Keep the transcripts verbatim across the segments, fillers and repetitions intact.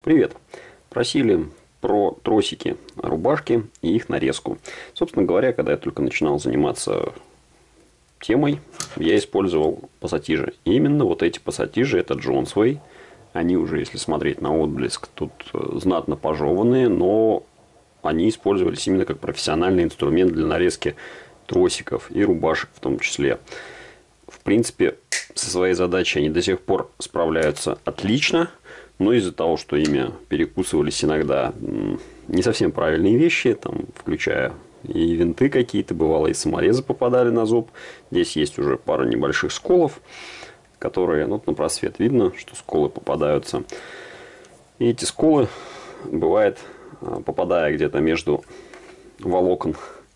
Привет! Просили про тросики рубашки и их нарезку. Собственно говоря, когда я только начинал заниматься темой, я использовал пассатижи. И именно вот эти пассатижи, это Джонсвей. Они уже, если смотреть на отблеск, тут знатно пожеванные, но они использовались именно как профессиональный инструмент для нарезки тросиков и рубашек в том числе. В принципе, со своей задачей они до сих пор справляются отлично. Но из-за того, что ими перекусывались иногда не совсем правильные вещи, там, включая и винты какие-то, бывало, и саморезы попадали на зуб. Здесь есть уже пара небольших сколов, которые, ну, на просвет видно, что сколы попадаются. И эти сколы, бывает, попадая где-то между волокон,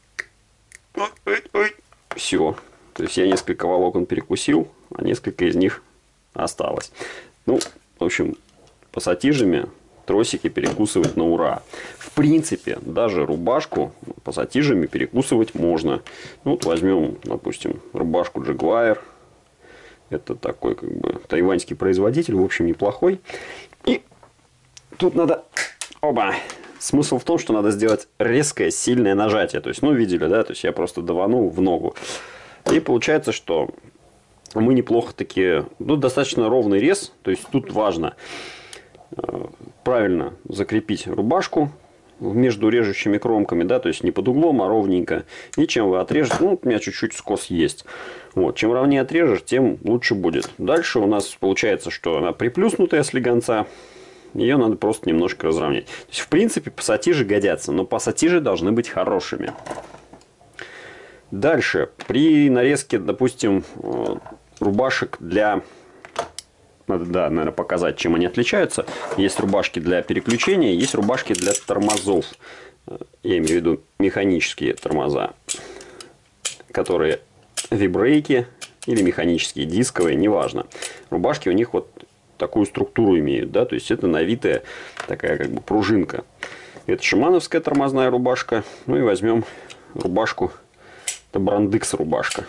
все. То есть, я несколько волокон перекусил, а несколько из них осталось. Ну, в общем, пассатижами тросики перекусывать на ура. В принципе, даже рубашку пассатижами перекусывать можно. Ну, вот возьмем, допустим, рубашку Jaguar. Это такой, как бы, тайваньский производитель, в общем, неплохой. И тут надо... Оба! Смысл в том, что надо сделать резкое, сильное нажатие. То есть, ну, видели, да? То есть, я просто даванул в ногу. И получается, что мы неплохо таки... Ну, достаточно ровный рез. То есть, тут важно правильно закрепить рубашку между режущими кромками, да, то есть не под углом, а ровненько. И чем вы отрежете, ну, у меня чуть-чуть скос есть. Вот, чем ровнее отрежешь, тем лучше будет. Дальше у нас получается, что она приплюснутая слегонца. Ее надо просто немножко разровнять. То есть, в принципе, пассатижи годятся, но пассатижи должны быть хорошими. Дальше, при нарезке, допустим, рубашек для... Надо, да, наверное, показать, чем они отличаются. Есть рубашки для переключения, есть рубашки для тормозов. Я имею в виду механические тормоза, которые вибрейки или механические, дисковые, неважно. Рубашки у них вот такую структуру имеют, да, то есть это навитая такая как бы пружинка. Это шимановская тормозная рубашка. Ну и возьмем рубашку, это Брандекс рубашка.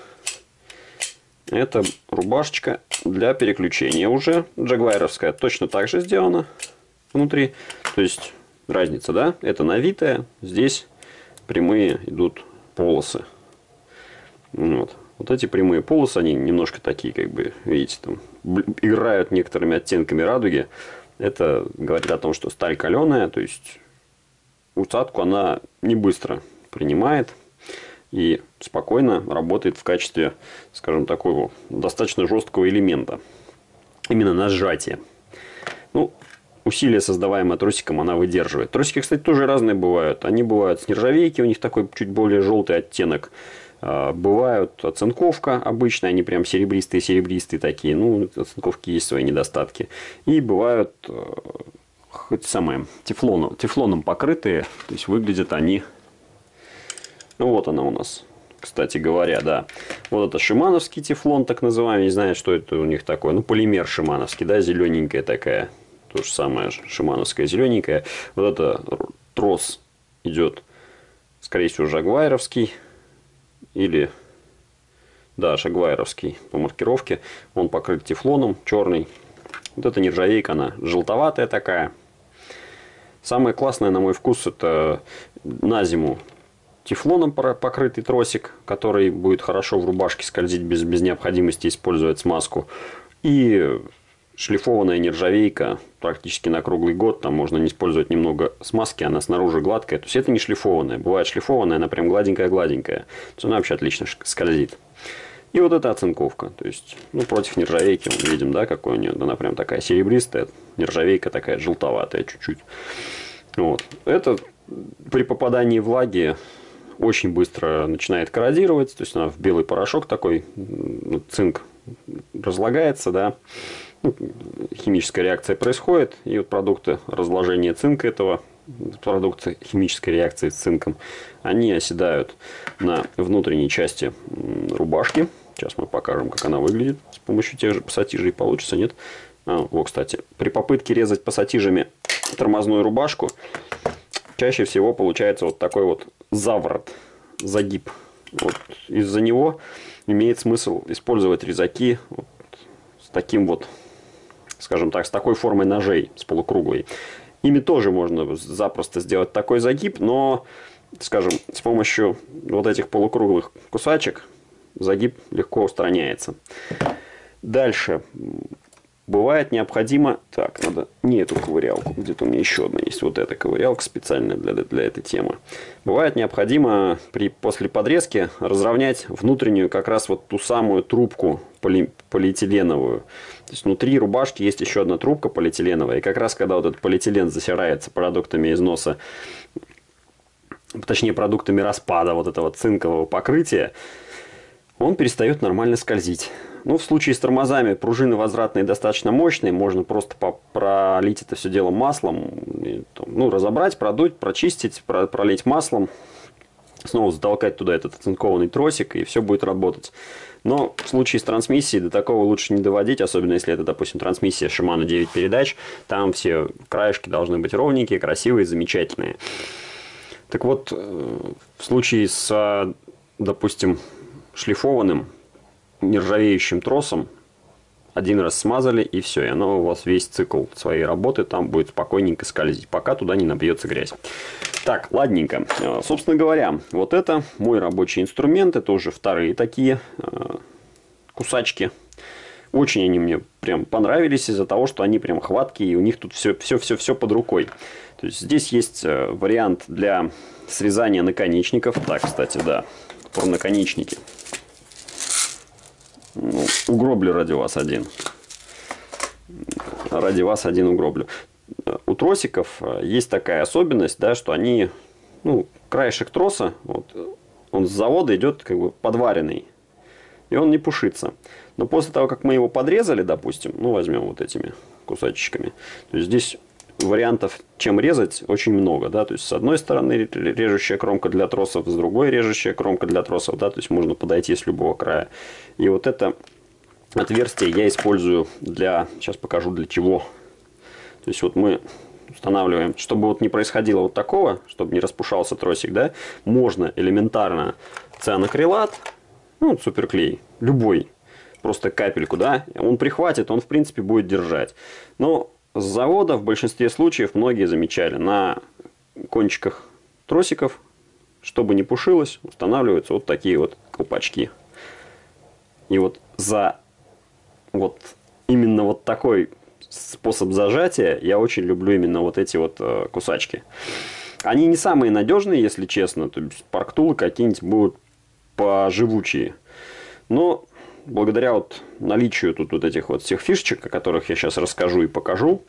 Это рубашечка для переключения уже. Джагвайровская точно так же сделана внутри. То есть, разница, да? Это навитая. Здесь прямые идут полосы. Вот. Вот эти прямые полосы, они немножко такие, как бы, видите, там, играют некоторыми оттенками радуги. Это говорит о том, что сталь каленая. То есть, усадку она не быстро принимает. И спокойно работает в качестве, скажем, такого достаточно жесткого элемента. Именно на сжатие. Ну, усилие, создаваемое тросиком, она выдерживает. Тросики, кстати, тоже разные бывают. Они бывают с нержавейки, у них такой чуть более желтый оттенок. Бывают оцинковка обычная, они прям серебристые-серебристые такие. Ну, оцинковки есть свои недостатки. И бывают хоть самое, тефлоном, тефлоном покрытые. То есть, выглядят они... Ну, вот она у нас, кстати говоря, да. Вот это шимановский тефлон, так называемый. Не знаю, что это у них такое. Ну, полимер шимановский, да, зелененькая такая. То же самое, шимановская зелененькая. Вот это трос идет, скорее всего, жагвайровский. Или, да, жагвайровский по маркировке. Он покрыт тефлоном, черный. Вот эта нержавейка, она желтоватая такая. Самое классное, на мой вкус, это на зиму тефлоном покрытый тросик, который будет хорошо в рубашке скользить без, без необходимости использовать смазку. И шлифованная нержавейка практически на круглый год. Там можно не использовать немного смазки, она снаружи гладкая. То есть, это не шлифованная. Бывает шлифованная, она прям гладенькая-гладенькая. То есть, она вообще отлично скользит. И вот эта оцинковка. То есть, ну, против нержавейки мы видим, да, какой у нее. Она прям такая серебристая. Нержавейка такая желтоватая чуть-чуть. Вот. Это при попадании влаги очень быстро начинает коррозировать. То есть, она в белый порошок такой. Цинк разлагается, да. Ну, химическая реакция происходит. И вот продукты разложения цинка этого, продукты химической реакции с цинком, они оседают на внутренней части рубашки. Сейчас мы покажем, как она выглядит. С помощью тех же пассатижей получится, нет? А, вот, кстати, при попытке резать пассатижами тормозную рубашку, чаще всего получается вот такой вот заворот, загиб. Вот из-за него имеет смысл использовать резаки вот с таким вот, скажем так, с такой формой ножей, с полукруглой. Ими тоже можно запросто сделать такой загиб, но, скажем, с помощью вот этих полукруглых кусачек загиб легко устраняется. Дальше. Бывает необходимо... Так, надо не эту ковырялку. Где-то у меня еще одна есть. Вот эта ковырялка специальная для, для этой темы. Бывает необходимо при, после подрезки разровнять внутреннюю как раз вот ту самую трубку поли, полиэтиленовую. То есть внутри рубашки есть еще одна трубка полиэтиленовая. И как раз когда вот этот полиэтилен засирается продуктами износа, точнее продуктами распада вот этого цинкового покрытия, он перестает нормально скользить. Ну, в случае с тормозами пружины возвратные достаточно мощные, можно просто пролить это все дело маслом, и, ну, разобрать, продуть, прочистить, пролить маслом, снова затолкать туда этот оцинкованный тросик, и все будет работать. Но в случае с трансмиссией до такого лучше не доводить, особенно если это, допустим, трансмиссия Shimano девять передач, там все краешки должны быть ровненькие, красивые, замечательные. Так вот, в случае с, допустим, шлифованным, нержавеющим тросом, один раз смазали, и все, и оно у вас весь цикл своей работы там будет спокойненько скользить, пока туда не набьется грязь. Так, ладненько. Собственно говоря, вот это мой рабочий инструмент, это уже вторые такие э, кусачки. Очень они мне прям понравились из-за того, что они прям хваткие, и у них тут все, все, все, все под рукой. То есть здесь есть вариант для срезания наконечников. Так, кстати, да, про наконечники. Ну, угроблю ради вас один. Ради вас один угроблю. У тросиков есть такая особенность, да, что они, ну, краешек троса, вот, он с завода идет как бы подваренный. И он не пушится. Но после того, как мы его подрезали, допустим, ну, возьмем вот этими кусачечками, то есть здесь вариантов, чем резать, очень много, да, то есть с одной стороны режущая кромка для тросов, с другой режущая кромка для тросов, да, то есть можно подойти с любого края. И вот это отверстие я использую для, сейчас покажу для чего. То есть вот мы устанавливаем, чтобы вот не происходило вот такого, чтобы не распушался тросик, да, можно элементарно цианокрилат, ну, суперклей, любой, просто капельку, да, он прихватит, он в принципе будет держать. Но с завода в большинстве случаев многие замечали, на кончиках тросиков, чтобы не пушилось, устанавливаются вот такие вот колпачки. И вот за вот именно вот такой способ зажатия я очень люблю именно вот эти вот э, кусачки. Они не самые надежные, если честно, то есть парктулы какие-нибудь будут поживучие. Но благодаря вот наличию тут вот этих вот всех фишечек, о которых я сейчас расскажу и покажу,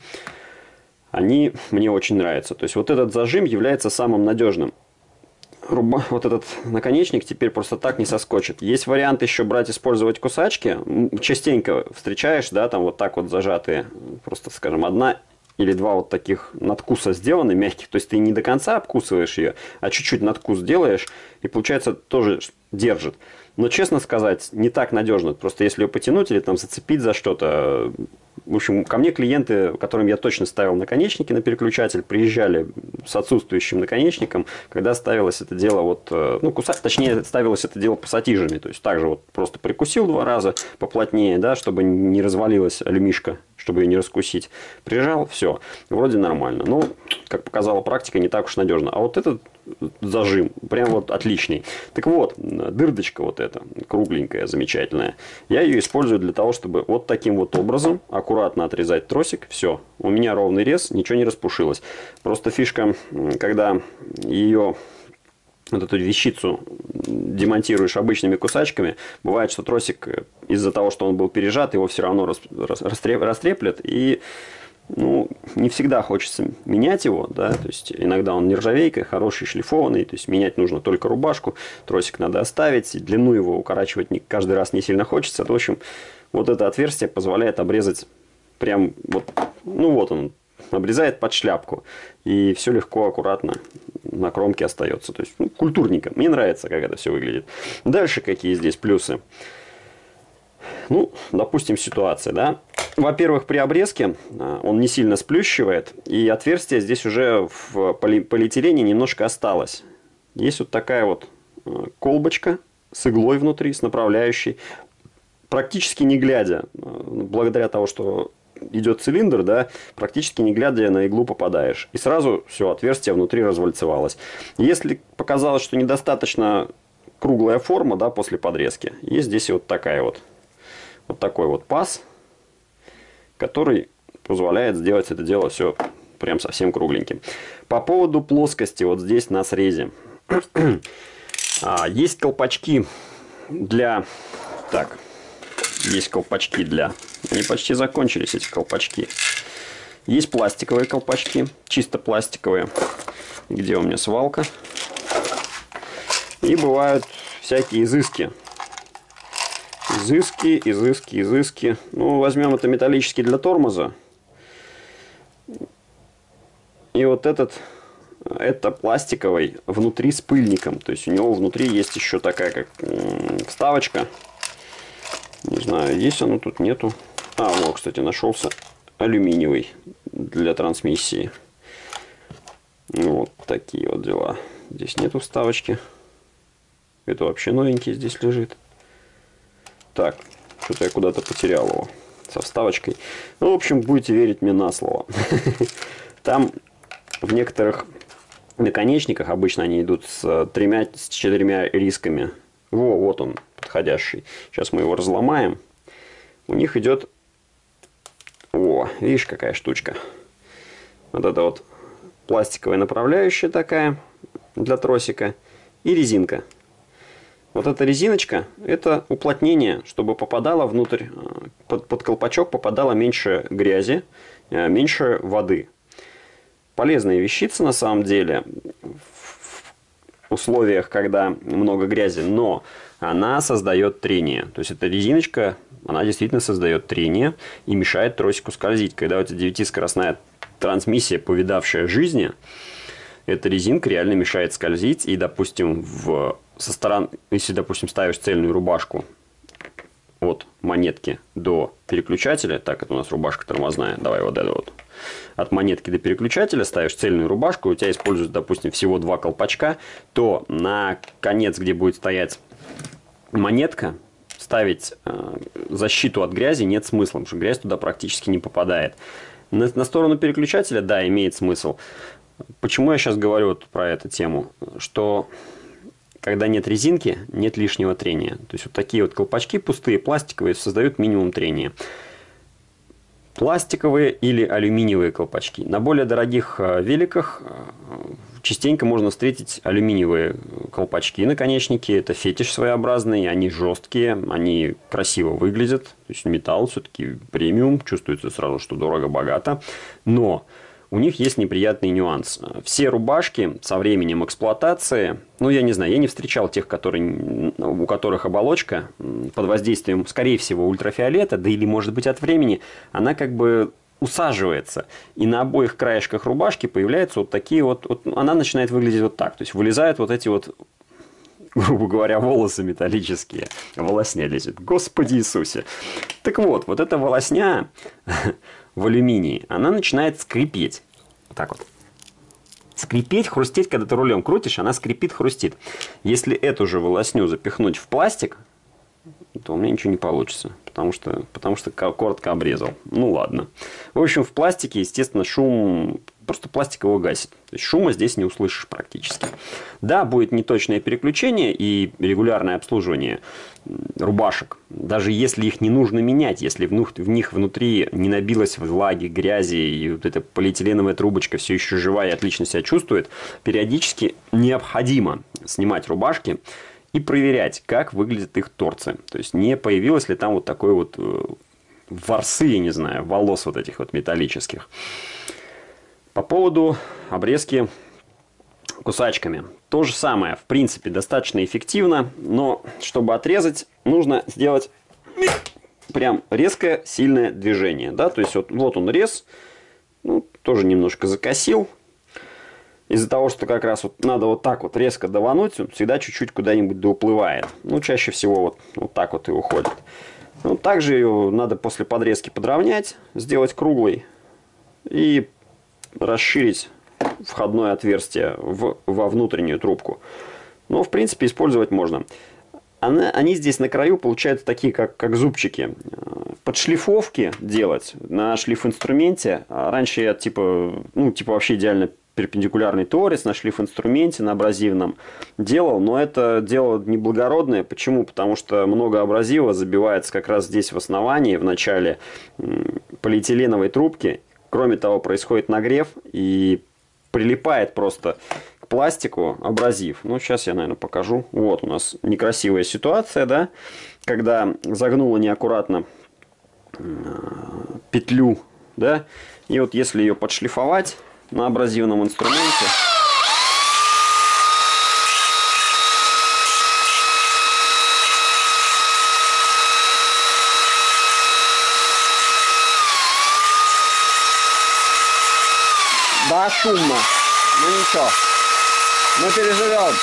они мне очень нравятся. То есть вот этот зажим является самым надежным. Руба... Вот этот наконечник теперь просто так не соскочит. Есть вариант еще брать, использовать кусачки. Частенько встречаешь, да, там вот так вот зажатые. Просто, скажем, одна или два вот таких надкуса сделаны, мягких. То есть ты не до конца обкусываешь ее, а чуть-чуть надкус делаешь. И получается тоже держит. Но, честно сказать, не так надежно. Просто если ее потянуть или там зацепить за что-то. В общем, ко мне клиенты, которым я точно ставил наконечники на переключатель, приезжали с отсутствующим наконечником, когда ставилось это дело вот, ну, кусать, точнее, ставилось это дело пассатижами. То есть, также вот просто прикусил два раза поплотнее, да, чтобы не развалилась алюмишка, чтобы ее не раскусить. Прижал, все, вроде нормально. Но, как показала практика, не так уж надежно. А вот этот зажим прям вот отличный. Так вот, дырдочка вот эта, кругленькая, замечательная. Я ее использую для того, чтобы вот таким вот образом аккуратно отрезать тросик. Все, у меня ровный рез, ничего не распушилось. Просто фишка, когда ее, вот эту вещицу демонтируешь обычными кусачками, бывает, что тросик из-за того, что он был пережат, его все равно растреплет, и ну, не всегда хочется менять его, да, то есть иногда он нержавейка, хороший, шлифованный, то есть менять нужно только рубашку, тросик надо оставить, и длину его укорачивать не, каждый раз не сильно хочется. В общем, вот это отверстие позволяет обрезать прям вот, ну вот он, обрезает под шляпку, и все легко, аккуратно на кромке остается. То есть, ну, культурненько. Мне нравится, как это все выглядит. Дальше какие здесь плюсы? Ну, допустим, ситуация, да. Во-первых, при обрезке он не сильно сплющивает, и отверстие здесь уже в поли полиэтилене немножко осталось. Есть вот такая вот колбочка с иглой внутри, с направляющей. Практически не глядя, благодаря тому, что идет цилиндр, да, практически не глядя на иглу попадаешь. И сразу все, отверстие внутри развальцевалось. Если показалось, что недостаточно круглая форма, да, после подрезки, есть здесь вот такая вот, вот такой вот паз, который позволяет сделать это дело все прям совсем кругленьким. По поводу плоскости вот здесь на срезе. Есть колпачки для... Так, есть колпачки для... Они почти закончились, эти колпачки. Есть пластиковые колпачки, чисто пластиковые. Где у меня свалка? И бывают всякие изыски. Изыски, изыски, изыски. Ну, возьмем это металлический для тормоза. И вот этот, это пластиковый, внутри с пыльником. То есть у него внутри есть еще такая как вставочка. Не знаю, есть оно тут, нету. А, вот, кстати, нашелся алюминиевый для трансмиссии. Вот такие вот дела. Здесь нету вставочки. Это вообще новенький здесь лежит. Так, что-то я куда-то потерял его со вставочкой. Ну, в общем, будете верить мне на слово. Там в некоторых наконечниках, обычно они идут с тремя, с четырьмя рисками. Во, вот он, подходящий. Сейчас мы его разломаем. У них идет... О, видишь, какая штучка. Вот это вот пластиковая направляющая такая для тросика. И резинка. Вот эта резиночка, это уплотнение, чтобы попадало внутрь, под, под колпачок попадало меньше грязи, меньше воды. Полезная вещица на самом деле в условиях, когда много грязи, но она создает трение. То есть эта резиночка, она действительно создает трение и мешает тросику скользить. Когда у тебя девятискоростная трансмиссия, повидавшая жизни, эта резинка реально мешает скользить. И, допустим, в, со стороны, если, допустим, ставишь цельную рубашку от монетки до переключателя, так, это у нас рубашка тормозная, давай вот это вот. От монетки до переключателя ставишь цельную рубашку, у тебя используется, допустим, всего два колпачка, то на конец, где будет стоять монетка, ставить э, защиту от грязи нет смысла, потому что грязь туда практически не попадает. На, на сторону переключателя, да, имеет смысл. Почему я сейчас говорю вот про эту тему? Что когда нет резинки, нет лишнего трения. То есть вот такие вот колпачки пустые, пластиковые, создают минимум трения. Пластиковые или алюминиевые колпачки. На более дорогих великах частенько можно встретить алюминиевые колпачки, наконечники. Это фетиш своеобразный, они жесткие, они красиво выглядят. То есть металл все-таки премиум, чувствуется сразу, что дорого-богато. Но у них есть неприятный нюанс. Все рубашки со временем эксплуатации, ну, я не знаю, я не встречал тех, которые, у которых оболочка под воздействием, скорее всего, ультрафиолета, да или, может быть, от времени, она как бы усаживается. И на обоих краешках рубашки появляются вот такие вот, вот она начинает выглядеть вот так. То есть, вылезают вот эти вот, грубо говоря, волосы металлические. Волосня лезет. Господи Иисусе. Так вот, вот эта волосня в алюминии, она начинает скрипеть. Вот так вот. Скрипеть, хрустеть, когда ты рулем крутишь, она скрипит, хрустит. Если эту же волосню запихнуть в пластик, то у меня ничего не получится. Потому что, потому что коротко обрезал. Ну ладно. В общем, в пластике, естественно, шум... Просто пластик его гасит. То есть шума здесь не услышишь практически. Да, будет неточное переключение и регулярное обслуживание рубашек. Даже если их не нужно менять, если в них внутри не набилось влаги, грязи, и вот эта полиэтиленовая трубочка все еще жива и отлично себя чувствует, периодически необходимо снимать рубашки и проверять, как выглядят их торцы. То есть не появилось ли там вот такой вот ворсы, я не знаю, волос вот этих вот металлических. По поводу обрезки кусачками. То же самое, в принципе, достаточно эффективно, но чтобы отрезать, нужно сделать прям резкое, сильное движение. Да? То есть вот, вот он рез, ну, тоже немножко закосил. Из-за того, что как раз вот надо вот так вот резко давануть, он всегда чуть-чуть куда-нибудь доуплывает. Ну, чаще всего вот, вот так вот и уходит. Ну, также ее надо после подрезки подровнять, сделать круглой и расширить входное отверстие в, во внутреннюю трубку. Но, в принципе, использовать можно. Она, они здесь на краю получаются такие, как, как зубчики. подшлифовки делать на шлиф-инструменте. Раньше я типа, ну, типа вообще идеально перпендикулярный торец на шлиф-инструменте, на абразивном делал, но это дело неблагородное. Почему? Потому что много абразива забивается как раз здесь в основании, в начале полиэтиленовой трубки. Кроме того, происходит нагрев и прилипает просто к пластику абразив. Ну, сейчас я, наверное, покажу. Вот у нас некрасивая ситуация, да, когда загнула неаккуратно петлю, да, и вот если ее подшлифовать на абразивном инструменте, да, шумно, ну ничего, мы переживем.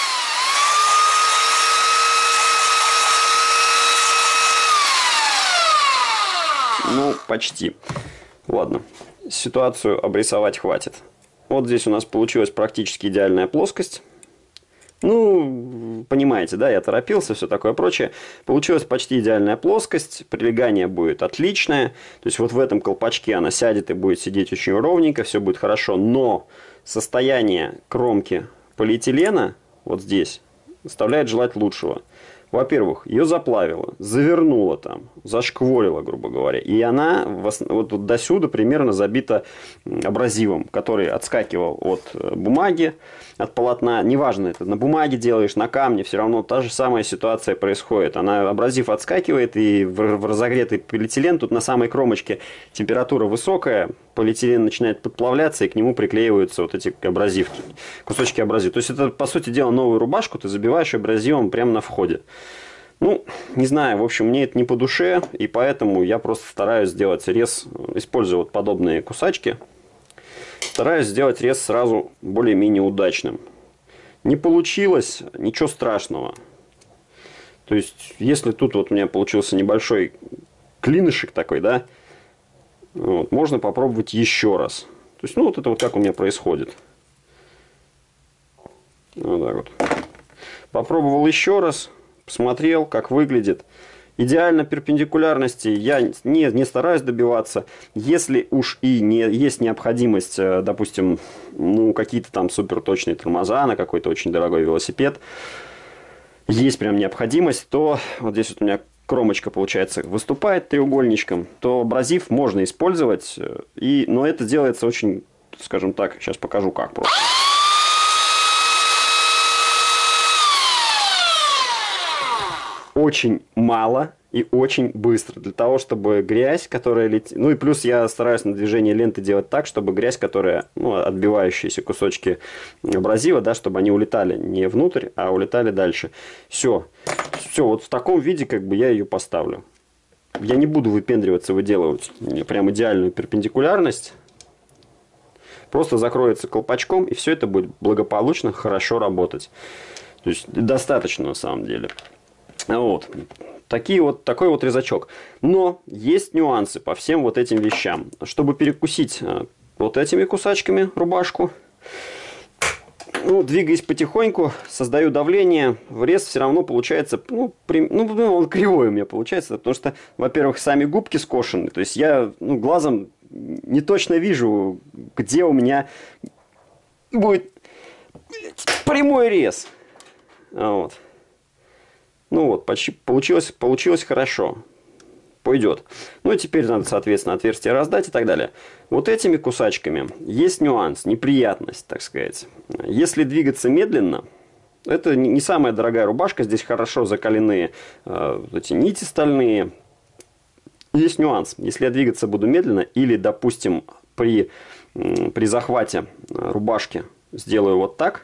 Ну, почти. Ладно, ситуацию обрисовать хватит. Вот здесь у нас получилась практически идеальная плоскость. Ну, понимаете, да, я торопился, все такое прочее. Получилась почти идеальная плоскость, прилегание будет отличное. То есть вот в этом колпачке она сядет и будет сидеть очень ровненько, все будет хорошо. Но состояние кромки полиэтилена вот здесь оставляет желать лучшего. Во-первых, ее заплавило, завернуло там, зашкворило, грубо говоря. И она вот, вот до сюда примерно забита абразивом, который отскакивал от бумаги, от полотна. Неважно, это на бумаге делаешь, на камне, все равно та же самая ситуация происходит. Она, абразив отскакивает, и в, в разогретый полиэтилен, тут на самой кромочке температура высокая, полиэтилен начинает подплавляться, и к нему приклеиваются вот эти абразив, кусочки абразива. То есть это, по сути дела, новую рубашку ты забиваешь абразивом прямо на входе. Ну, не знаю, в общем, мне это не по душе, и поэтому я просто стараюсь сделать рез, используя вот подобные кусачки, стараюсь сделать рез сразу более-менее удачным. Не получилось, ничего страшного. То есть, если тут вот у меня получился небольшой клинышек такой, да, вот, можно попробовать еще раз. То есть, ну, вот это вот как у меня происходит. Вот так вот. Попробовал еще раз. Посмотрел, как выглядит. Идеально перпендикулярности я не, не стараюсь добиваться. Если уж и не есть необходимость, допустим, ну, какие-то там суперточные тормоза на какой-то очень дорогой велосипед, есть прям необходимость, то вот здесь вот у меня кромочка, получается, выступает треугольничком, то абразив можно использовать, и, но это делается очень, скажем так, сейчас покажу как просто. Очень мало и очень быстро. Для того, чтобы грязь, которая летит... Ну и плюс я стараюсь на движение ленты делать так, чтобы грязь, которая... Ну, отбивающиеся кусочки абразива, да, чтобы они улетали не внутрь, а улетали дальше. Все. Все. Вот в таком виде как бы я ее поставлю. Я не буду выпендриваться, выделывать прям идеальную перпендикулярность. Просто закроется колпачком, и все это будет благополучно, хорошо работать. То есть достаточно на самом деле. Вот. Такие вот, такой вот резачок. Но есть нюансы по всем вот этим вещам. Чтобы перекусить вот этими кусачками рубашку, ну, двигаясь потихоньку, создаю давление, врез все равно получается, ну, при, ну, он кривой у меня получается, потому что, во-первых, сами губки скошены, то есть я, ну, глазом не точно вижу, где у меня будет прямой рез. Вот. Ну вот, почти получилось, получилось хорошо. Пойдет. Ну и теперь надо, соответственно, отверстие раздать и так далее. Вот этими кусачками есть нюанс, неприятность, так сказать. Если двигаться медленно, это не самая дорогая рубашка, здесь хорошо закалены э, эти нити стальные. Есть нюанс. Если я двигаться буду медленно или, допустим, при, при захвате рубашки сделаю вот так,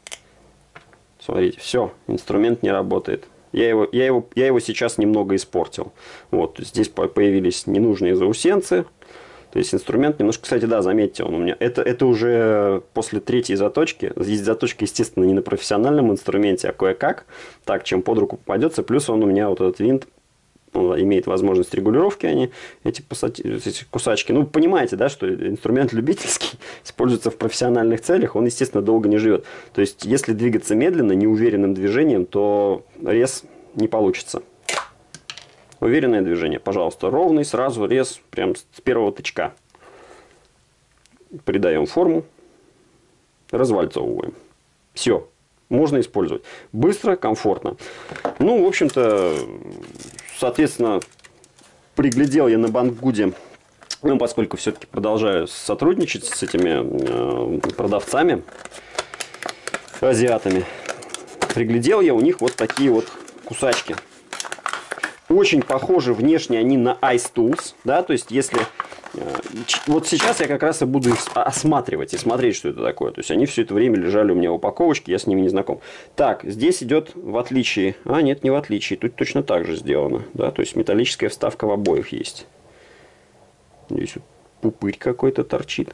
смотрите, все, инструмент не работает. Я его, я, его, я его сейчас немного испортил. Вот, здесь появились ненужные заусенцы. То есть инструмент немножко, кстати, да, заметьте, он у меня. Это, это уже после третьей заточки. Здесь заточка, естественно, не на профессиональном инструменте, а кое-как. Так, чем под руку попадется. Плюс он у меня, вот этот винт, он имеет возможность регулировки, они, эти, эти кусачки. Ну, понимаете, да, что инструмент любительский используется в профессиональных целях, он, естественно, долго не живет. То есть, если двигаться медленно, неуверенным движением, то рез не получится. Уверенное движение, пожалуйста. Ровный, сразу рез, прям с первого тычка. Придаем форму. Развальцовываем. Все. Можно использовать. Быстро, комфортно. Ну, в общем-то, соответственно, приглядел я на Банггуде, ну, поскольку все-таки продолжаю сотрудничать с этими э, продавцами, азиатами. Приглядел я у них вот такие вот кусачки. Очень похожи внешне они на Ice Tools, да, то есть если... Вот сейчас я как раз и буду их осматривать и смотреть, что это такое. То есть они все это время лежали у меня в упаковочке, я с ними не знаком. Так, здесь идет в отличие... А, нет, не в отличие. Тут точно так же сделано. Да? То есть металлическая вставка в обоих есть. Здесь вот пупырь какой-то торчит.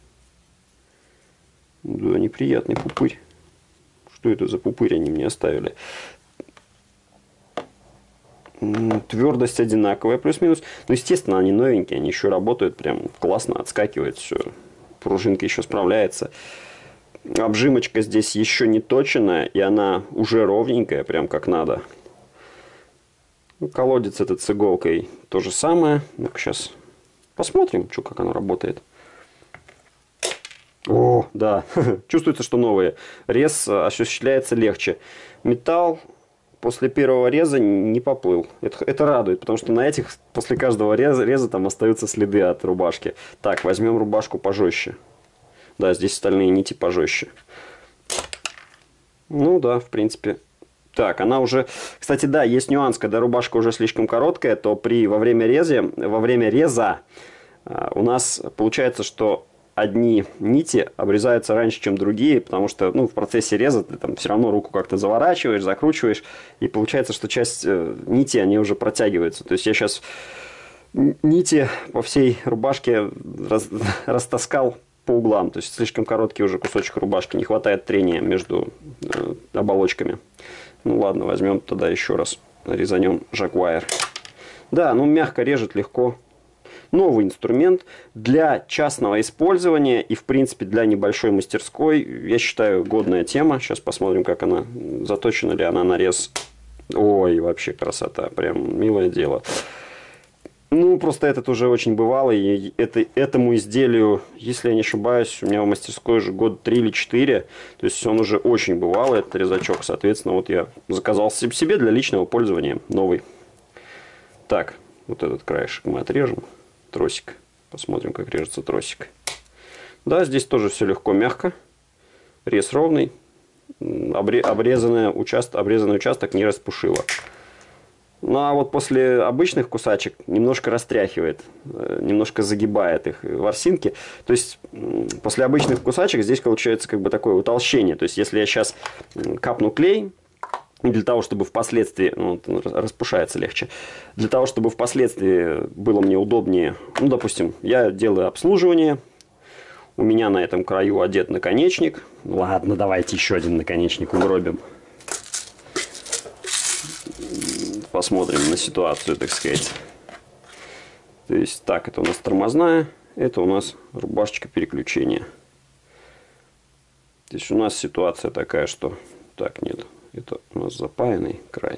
Да, неприятный пупырь. Что это за пупырь они мне оставили? Твердость одинаковая, плюс-минус. Ну, естественно, они новенькие, они еще работают, прям классно, отскакивает все. Пружинка еще справляется. Обжимочка здесь еще не точенная, и она уже ровненькая, прям как надо. Колодец этот с иголкой то же самое. Ну-ка, сейчас посмотрим, что, как оно работает. О, да, чувствуется, что новые. Рез осуществляется легче. Металл после первого реза не поплыл. Это, это радует, потому что на этих после каждого реза, реза там остаются следы от рубашки. Так, возьмем рубашку пожестче. Да, здесь стальные нити пожестче. Ну да, в принципе. Так, она уже... Кстати, да, есть нюанс, когда рубашка уже слишком короткая, то при, во время реза, во время реза у нас получается, что одни нити обрезаются раньше, чем другие, потому что, ну, в процессе реза ты там все равно руку как-то заворачиваешь, закручиваешь, и получается, что часть э, нити, они уже протягиваются. То есть я сейчас нити по всей рубашке раз, растаскал по углам, то есть слишком короткий уже кусочек рубашки, не хватает трения между э, оболочками. Ну ладно, возьмем тогда еще раз, резанем Jaguar. Да, ну мягко режет, легко. Новый инструмент для частного использования и, в принципе, для небольшой мастерской, я считаю, годная тема. Сейчас посмотрим, как она, заточена ли она на рез. Ой, вообще красота, прям милое дело. Ну, просто этот уже очень бывалый, и это, этому изделию, если я не ошибаюсь, у меня в мастерской уже год три или четыре, то есть он уже очень бывалый, этот резачок, соответственно, вот я заказал себе для личного пользования новый. Так, вот этот краешек мы отрежем. Тросик. Посмотрим, как режется тросик. Да, здесь тоже все легко, мягко. Рез ровный. Обре обрезанный, участок, обрезанный участок не распушило. Ну, а вот после обычных кусачек немножко растряхивает. Немножко загибает их ворсинки. То есть, после обычных кусачек здесь получается как бы такое утолщение. То есть, если я сейчас капну клей... Для того, чтобы впоследствии, ну, распушается легче, для того, чтобы впоследствии было мне удобнее, ну, допустим, я делаю обслуживание, у меня на этом краю одет наконечник. Ладно, давайте еще один наконечник угробим. Посмотрим на ситуацию, так сказать. То есть, так, это у нас тормозная, это у нас рубашечка переключения. То есть, у нас ситуация такая, что... Так, нет... Это у нас запаянный край.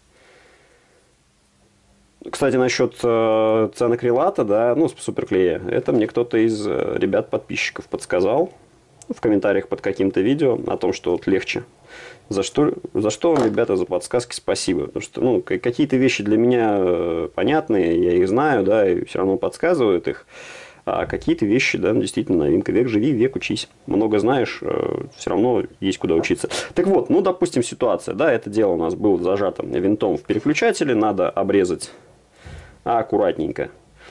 Кстати, насчет э, цианокрилата, да, ну, суперклея, это мне кто-то из ребят-подписчиков подсказал в комментариях под каким-то видео о том, что вот легче. За что, за что вам, ребята, за подсказки спасибо. Потому что, ну, какие-то вещи для меня понятные, я их знаю, да, и все равно подсказывают их. А какие-то вещи, да, действительно новинка. Век живи, век учись. Много знаешь, все равно есть куда учиться. Так вот, ну, допустим, ситуация, да, это дело у нас было зажато винтом в переключателе. Надо обрезать аккуратненько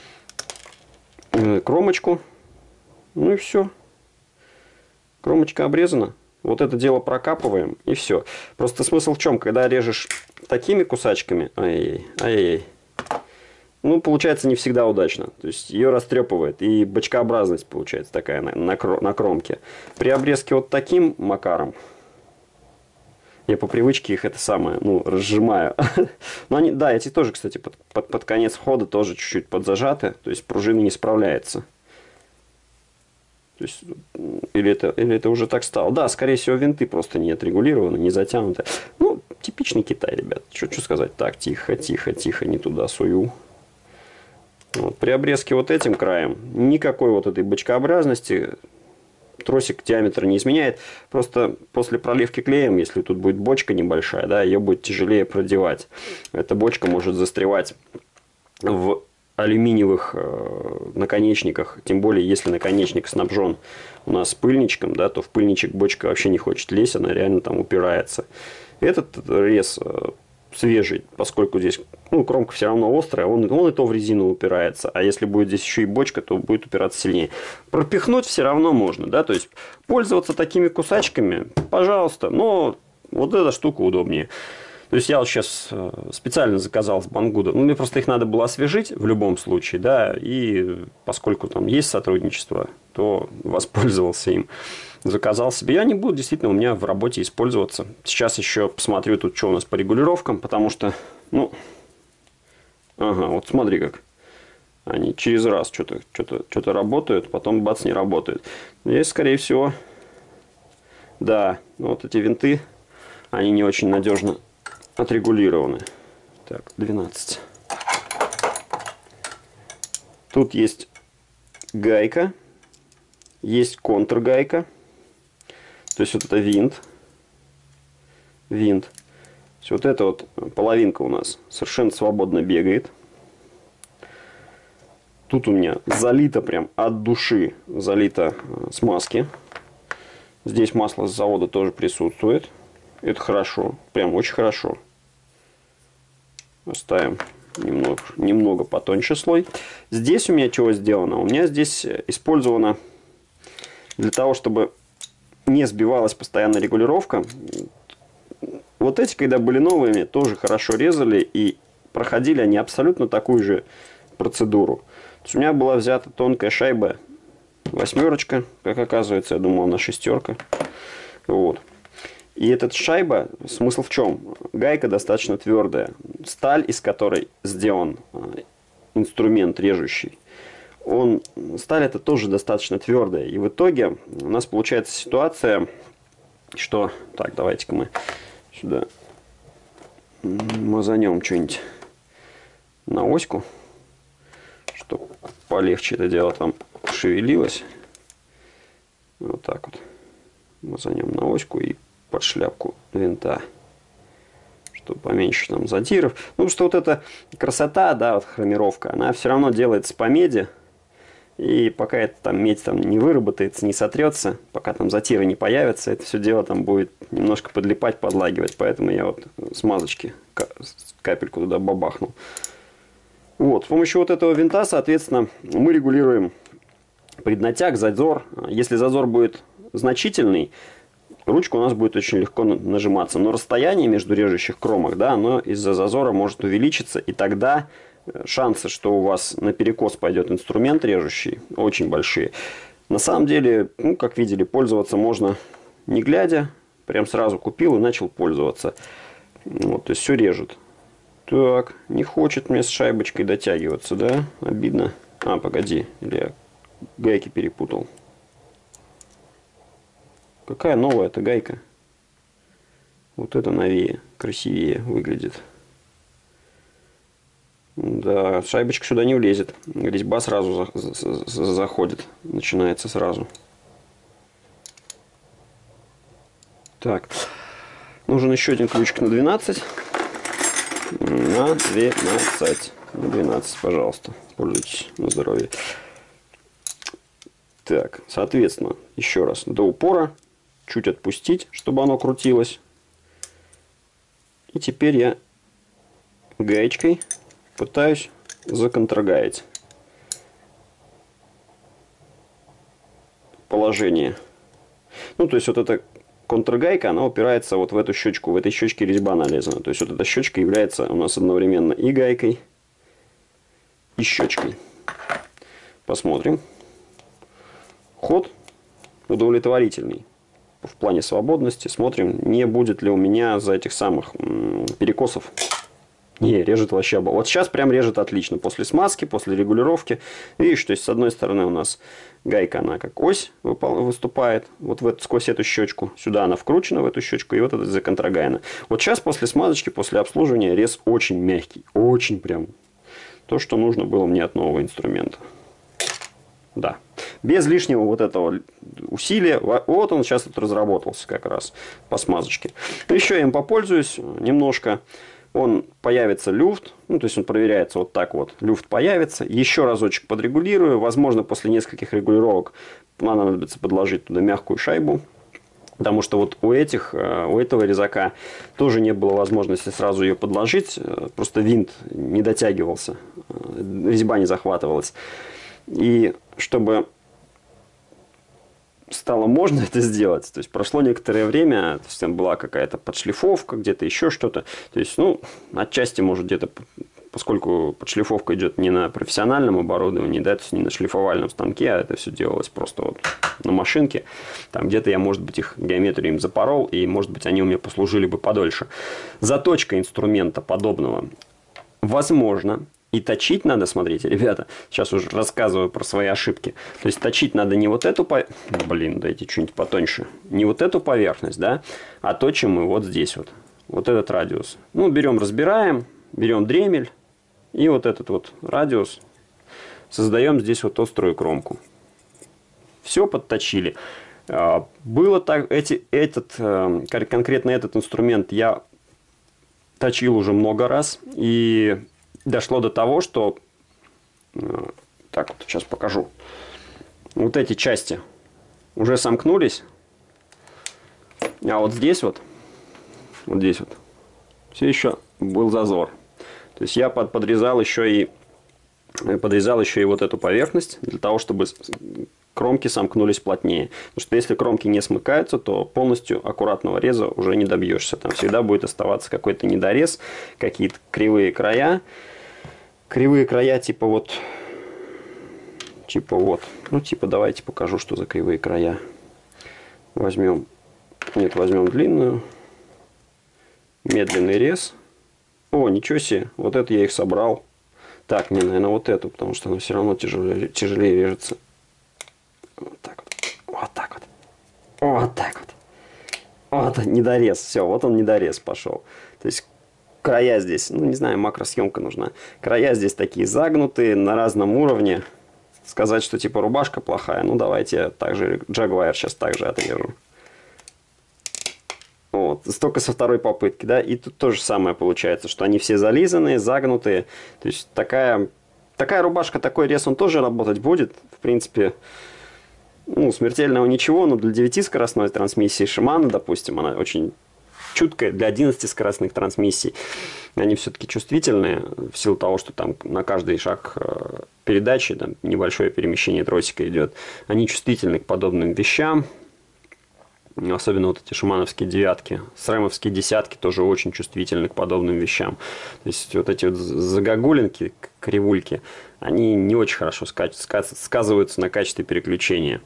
кромочку. Ну и все. Кромочка обрезана. Вот это дело прокапываем, и все. Просто смысл в чем? Когда режешь такими кусачками, ай-яй-яй, ай-яй-яй, ну, получается не всегда удачно. То есть ее растрепывает. И бочкообразность получается такая на, на, на кромке. При обрезке вот таким макаром, я по привычке их это самое, ну, разжимаю. Но они, да, эти тоже, кстати, под, под, под конец хода тоже чуть-чуть подзажаты. То есть пружина не справляется. То есть, или это, или это уже так стало? Да, скорее всего, винты просто не отрегулированы, не затянуты. Ну, типичный Китай, ребят. Что сказать? Так, тихо, тихо, тихо, не туда сую. Вот. При обрезке вот этим краем никакой вот этой бочкообразности тросик диаметр не изменяет. Просто после проливки клеем, если тут будет бочка небольшая, да, ее будет тяжелее продевать. Эта бочка может застревать в алюминиевых э, наконечниках. Тем более, если наконечник снабжен у нас пыльничком, да, то в пыльничек бочка вообще не хочет лезть, она реально там упирается. Этот рез э, свежий, поскольку здесь, ну, кромка все равно острая, он, он и то в резину упирается. А если будет здесь еще и бочка, то будет упираться сильнее. Пропихнуть все равно можно, да, то есть пользоваться такими кусачками, пожалуйста, но вот эта штука удобнее. То есть я вот сейчас специально заказал с Бангуда, ну, мне просто их надо было освежить в любом случае, да, и поскольку там есть сотрудничество, то воспользовался им. Заказал себе. Я не буду действительно у меня в работе использоваться. Сейчас еще посмотрю тут, что у нас по регулировкам, потому что, ну, ага, вот смотри как. Они через раз что-то что-то что-то работают, потом бац, не работают. Здесь, скорее всего, да, вот эти винты, они не очень надежно отрегулированы. Так, двенадцать. Тут есть гайка, есть контргайка. То есть вот это винт. Винт. То есть вот эта вот половинка у нас совершенно свободно бегает. Тут у меня залито прям от души, залито смазки. Здесь масло с завода тоже присутствует. Это хорошо, прям очень хорошо. Оставим немного, немного потоньше слой. Здесь у меня чего сделано? У меня здесь использовано для того, чтобы не сбивалась постоянно регулировка. Вот эти, когда были новыми, тоже хорошо резали. И проходили они абсолютно такую же процедуру. То есть у меня была взята тонкая шайба восьмерочка, как оказывается. Я думал, она шестерка. Вот. И эта шайба, смысл в чем? Гайка достаточно твердая. Сталь, из которой сделан инструмент режущий, он, сталь это тоже достаточно твердая. И в итоге у нас получается ситуация, что... Так, давайте-ка мы сюда мазанем что-нибудь на оську, чтобы полегче это дело там шевелилось. Вот так вот. Мазанем на оську и под шляпку винта, чтобы поменьше там затиров. Ну, потому что вот эта красота, да, вот хромировка, она все равно делается по меди. И пока это там медь там не выработается, не сотрется, пока там затиры не появятся, это все дело там будет немножко подлипать, подлагивать. Поэтому я вот смазочки капельку туда бабахнул. Вот, с помощью вот этого винта, соответственно, мы регулируем преднатяг, зазор. Если зазор будет значительный, ручка у нас будет очень легко нажиматься. Но расстояние между режущих кромок, да, оно из-за зазора может увеличиться. И тогда шансы, что у вас наперекос пойдет инструмент режущий, очень большие. На самом деле, ну, как видели, пользоваться можно не глядя. Прям сразу купил и начал пользоваться. Вот, то есть все режет. Так, не хочет мне с шайбочкой дотягиваться, да? Обидно. А, погоди, или я гайки перепутал. Какая новая эта гайка? Вот это новее, красивее выглядит. Да, шайбочка сюда не влезет. Резьба сразу за, за, за, заходит. Начинается сразу. Так. Нужен еще один ключик на двенадцать. На двенадцать. На двенадцать, пожалуйста. Пользуйтесь на здоровье. Так, соответственно, еще раз. До упора. Чуть отпустить, чтобы оно крутилось. И теперь я гаечкой пытаюсь законтргаять положение. Ну, то есть, вот эта контргайка, она упирается вот в эту щечку. В этой щечке резьба налезана. То есть, вот эта щечка является у нас одновременно и гайкой, и щечкой. Посмотрим. Ход удовлетворительный. В плане свободности смотрим, не будет ли у меня за этих самых перекосов. Не, режет вообще. Вот сейчас прям режет отлично. После смазки, после регулировки. Видишь, то есть с одной стороны у нас гайка, она как ось выступает. Вот в, сквозь эту щечку. Сюда она вкручена, в эту щечку. И вот это законтрагайна. Вот сейчас после смазочки, после обслуживания рез очень мягкий. Очень прям. То, что нужно было мне от нового инструмента. Да. Без лишнего вот этого усилия. Вот он сейчас тут разработался как раз по смазочке. Еще я им попользуюсь немножко. Он появится люфт, ну, то есть он проверяется вот так вот, люфт появится, еще разочек подрегулирую, возможно, после нескольких регулировок понадобится подложить туда мягкую шайбу, потому что вот у этих, у этого резака тоже не было возможности сразу ее подложить, просто винт не дотягивался, резьба не захватывалась, и чтобы стало можно это сделать. То есть прошло некоторое время, то есть там была какая-то подшлифовка, где-то еще что-то. То есть, ну, отчасти, может, где-то, поскольку подшлифовка идет не на профессиональном оборудовании, да, то есть не на шлифовальном станке, а это все делалось просто вот на машинке. Там где-то я, может быть, их геометрию им запорол, и, может быть, они у меня послужили бы подольше. Заточка инструмента подобного возможно. И точить надо, смотрите, ребята, сейчас уже рассказываю про свои ошибки. То есть точить надо не вот эту, по... блин, дайте что-нибудь потоньше, не вот эту поверхность, да, а точим мы вот здесь вот, вот этот радиус. Ну, берем, разбираем, берем дремель и вот этот вот радиус создаем здесь вот острую кромку. Все подточили. Было так, эти, этот, конкретно этот инструмент я точил уже много раз и дошло до того, что, так вот, сейчас покажу, вот эти части уже сомкнулись, а вот здесь вот, вот здесь вот, все еще был зазор. То есть я под, подрезал еще и подрезал еще и вот эту поверхность для того, чтобы кромки сомкнулись плотнее. Потому что если кромки не смыкаются, то полностью аккуратного реза уже не добьешься. Там всегда будет оставаться какой-то недорез, какие-то кривые края. Кривые края типа вот, типа вот, ну типа давайте покажу, что за кривые края. Возьмем, нет, возьмем длинную, медленный рез. О, ничего себе, вот это я их собрал. Так, мне, наверное, вот эту, потому что она все равно тяжелее, тяжелее режется. Вот так вот, вот так вот, вот так вот. Вот недорез, все, вот он недорез пошел. То есть края здесь, ну не знаю, макросъемка нужна. Края здесь такие загнутые, на разном уровне. Сказать, что типа рубашка плохая, ну давайте я также Jaguar сейчас также отрежу. Вот, только со второй попытки, да, и тут то же самое получается, что они все зализанные, загнутые. То есть такая, такая рубашка, такой рез он тоже работать будет. В принципе, ну, смертельного ничего, но для девятискоростной трансмиссии Shimano, допустим, она очень чуткая, для одиннадцатискоростных трансмиссий они все-таки чувствительные, в силу того, что там на каждый шаг передачи там небольшое перемещение тросика идет. Они чувствительны к подобным вещам, особенно вот эти шимановские девятки. Срэмовские десятки тоже очень чувствительны к подобным вещам. То есть вот эти вот загогулинки, кривульки, они не очень хорошо сказываются на качестве переключения.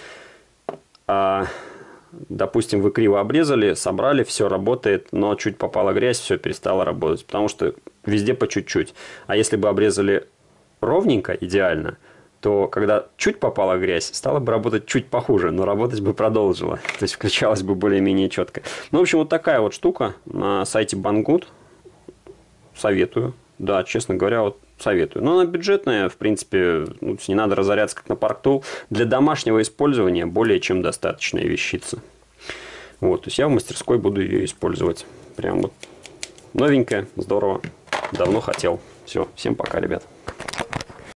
А допустим, вы криво обрезали, собрали, все работает, но чуть попала грязь, все перестало работать, потому что везде по чуть-чуть. А если бы обрезали ровненько, идеально, то когда чуть попала грязь, стало бы работать чуть похуже, но работать бы продолжила. То есть включалась бы более-менее четко. Ну, в общем, вот такая вот штука на сайте Banggood. Советую. Да, честно говоря, вот советую. Но она бюджетная, в принципе, ну, не надо разоряться как на Park-Tool. Для домашнего использования более чем достаточная вещица. Вот, то есть я в мастерской буду ее использовать. Прям вот новенькая, здорово. Давно хотел. Все, всем пока, ребят.